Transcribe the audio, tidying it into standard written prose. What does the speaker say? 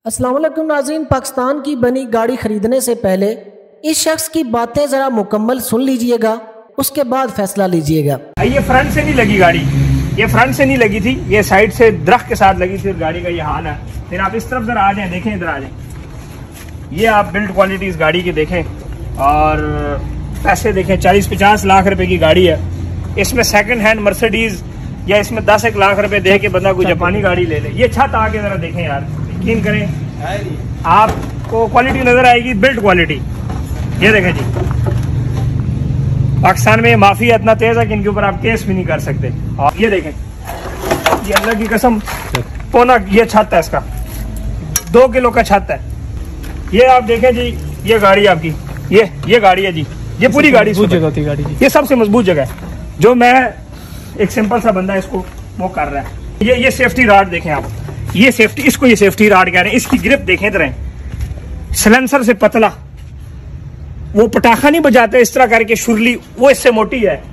अस्सलाम वालेकुम नाज़रीन, पाकिस्तान की बनी गाड़ी खरीदने से पहले इस शख्स की बातें ज़रा मुकम्मल सुन लीजिएगा, उसके बाद फैसला लीजिएगा। ये फ्रंट से नहीं लगी गाड़ी, ये फ्रंट से नहीं लगी थी, ये साइड से दरख्त के साथ लगी थी। गाड़ी का ये हाल है। फिर आप इस तरफ जरा आ जाए, देखें इधर आ जाए। ये आप बिल्ड क्वालिटी इस गाड़ी की देखें और पैसे देखें। 40-50 लाख रुपए की गाड़ी है। इसमें सेकंड हैंड मर्सिडीज या इसमें 10-1 लाख रुपए दे के बंदा कोई जापानी गाड़ी ले ले। ये छत आके जरा देखें यार, यकीन करें आपको क्वालिटी नजर आएगी, बिल्ड क्वालिटी। ये देखें जी, पाकिस्तान में माफिया इतना तेज है कि इनके ऊपर आप केस भी नहीं कर सकते। और ये देखें, ये अल्लाह की कसम पौना ये छत है, इसका 2 किलो का छत है। ये आप देखें जी, ये गाड़ी आपकी, ये गाड़ी है जी, ये पूरी गाड़ी जगह होती गाड़ी, ये सबसे मजबूत जगह है। जो मैं एक सिंपल सा बंदा इसको वो कर रहा है। ये सेफ्टी राड देखें आप, ये सेफ्टी, इसको ये सेफ्टी राड कह रहे हैं। इसकी ग्रिप देखें तरह, सिलेंसर से पतला, वो पटाखा नहीं बजाते इस तरह करके शुरली, वो इससे मोटी है।